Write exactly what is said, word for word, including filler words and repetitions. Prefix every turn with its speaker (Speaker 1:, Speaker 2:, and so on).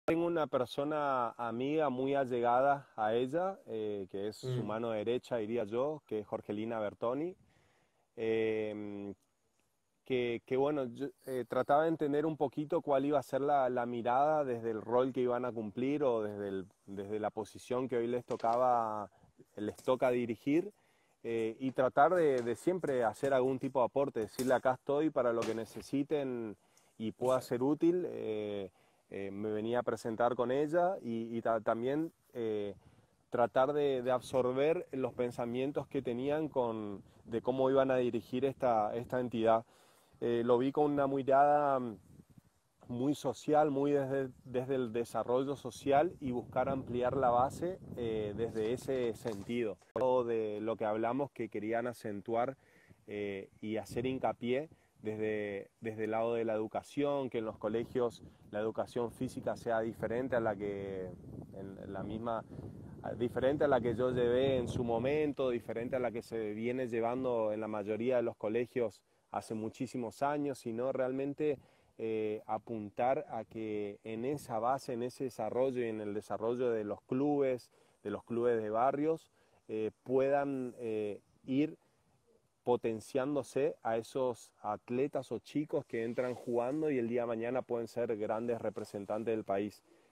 Speaker 1: Tengo una persona amiga muy allegada a ella, eh, que es su
Speaker 2: Mm,
Speaker 1: mano derecha, diría yo, que es Jorgelina Bertoni, eh, que, que, bueno, yo, eh, trataba de entender un poquito cuál iba a ser la, la mirada desde el rol que iban a cumplir o desde, el- desde la posición que hoy les tocaba, les toca dirigir, eh, y tratar de, de siempre hacer algún tipo de aporte, decirle acá estoy para lo que necesiten y pueda ser útil. Eh, eh, me venía a presentar con ella y, y ta- también eh, tratar de, de absorber los pensamientos que tenían con, de cómo iban a dirigir esta, esta entidad. Eh, lo vi con una mirada mm, muy social, muy desde, desde el desarrollo social y buscar ampliar la base eh, desde ese sentido. De lo que hablamos que querían acentuar eh, y hacer hincapié desde, desde el lado de la educación, que en los colegios la educación física sea diferente a la que en la misma diferente a la que yo llevé en su momento, diferente a la que se viene llevando en la mayoría de los colegios hace muchísimos años, sino realmente eh, apuntar a que en esa base, en ese desarrollo y en el desarrollo de los clubes, de los clubes de barrios, eh, puedan eh, ir potenciándose a esos atletas o chicos que entran jugando y el día de mañana pueden ser grandes representantes del país.